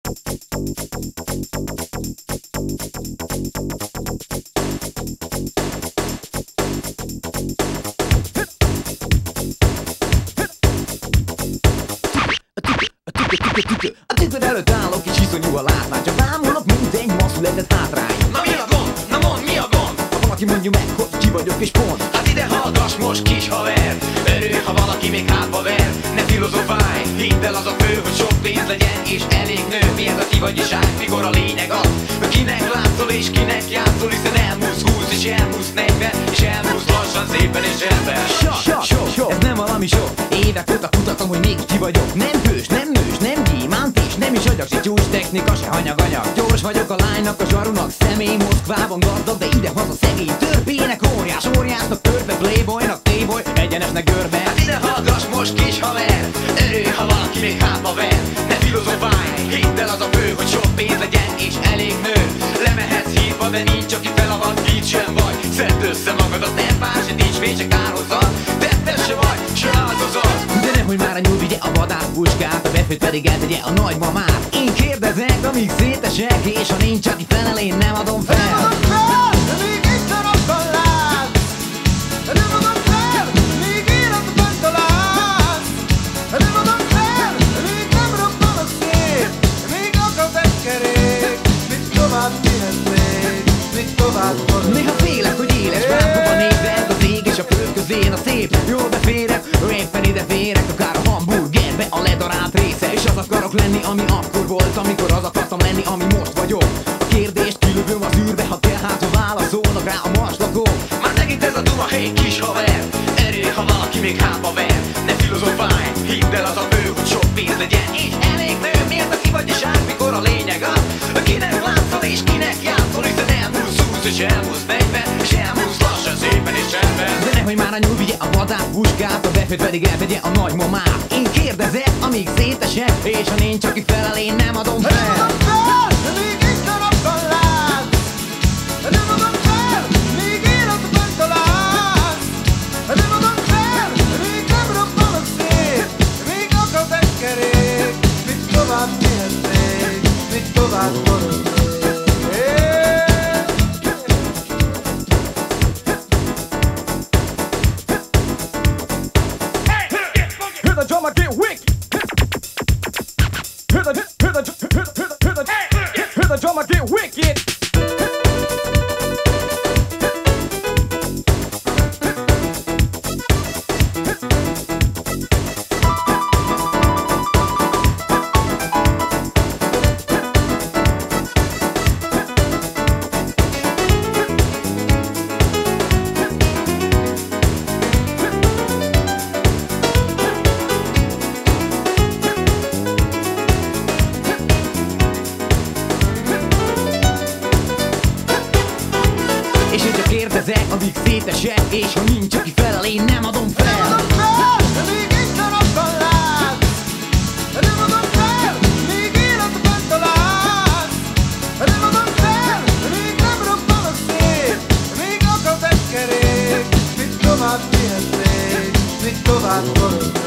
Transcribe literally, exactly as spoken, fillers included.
A tükör előtt állok és iszonyú a látvány, csak bámulok, mint egy ma született hátrány. Na mi a gond? Na mondd, mi a gond? Ha valaki mondja meg, hogy ki vagyok és pont. Hát ide hallgass most, kis haver. Örülj, ha valaki még hátba ver. Ne filozofálj, hidd el, az a fő, hogy sok pénz legyen és elég nő. Mi ez a ki vagy iság, mikor a lényeg az, hogy kinek látszol és kinek játszol. Hiszen elmúlsz húsz és elmúlsz negyven, és elmúlsz lassan szépen és rendben. Sok, sok, sok, ez nem valami sok. Évek óta kutatom, hogy még ki vagyok. Nem hős, nem nős, nem gyémánt és nem is agyak, se csúcs technika, se hanyag-anyag. Gyors vagyok a lánynak, a zsarunak, személy Moszkvában gazdag, de idehaza szegény törpének óriás, óriásnak törpe, playboynak téboly, egyenesnek görbe. Hát ide hallgass most, kis haver. Örülj, ha valaki még hátba ver. Ne filozofálj, hidd el, az a fő, hogy sok pénz legyen és elég nő. Lemehetsz hívva, de nincs, aki felavat, így sem vagy. Szedd össze magadat, ne pár, se nincs fény, se kárhozat. Tettes se vagy, se áldozat. De nehogy már a nyúl vigye a vadászpuskát, a befőt pedig eltegye a nagymamát. Én kérdezek, amíg szétesek, és ha nincs, aki felel, én nem adom fel. Nem adom fel, amíg itt a napban látsz. Nem adom fel, amíg életben találsz. Nem adom fel, amíg nem robban a szép. Még akad egy kerék, mit tovább kihetnék, mit tovább vonnék. Néha félek, hogy éles bántom a néved, az ég és a föld közén a szép. Jól beférek, éppen ide férek, akár a hamburgerbe a ledarált része. És az akarok lenni, ami akkor volt, amikor az akartam lenni, ami most vagyok. A kérdést kilövöm az űrbe, ha kell, hát ha válaszolnak rá a maslakok. Már megint ez a duma, hé kis haver. Örülj, ha valaki még hátba ver. Ne filozofálj, hidd el, az a fő, hogy sok pénz legyen és elég nő. Miért a ki vagy és át, mikor a lényeg az, kinek látszol és kinek játszol. Hiszen elmúlsz húsz és elmúlsz negyven, és elmúlsz lassan szépen és rendben. De nehogy már a nyúl vigye a vadászpuskát, a befőt pedig eltegye a nagymamát. Én kérdezek, amíg szétesek, és ha nincs, aki felel, én nem adom fel. Nem adom fel, amíg itt a napban látsz. Nem adom fel, amíg életben találsz. Nem adom fel, amíg nem robban a szép. Még akad egy kerék, mit tovább kihetnék, mit tovább vonnék. Hear the drummer get wicked. Hear the hear the hear the hear the hear the drummer get wicked. És én csak kérdezek, amíg szétesek, és ha nincs, aki felel, én nem adom fel. Nem adom fel, amíg itt a napban látsz. Nem adom fel, amíg életben találsz. Nem adom fel, amíg nem robban a szép. Még akad egy kerék, mit tovább kihetnék, mit tovább vonnék.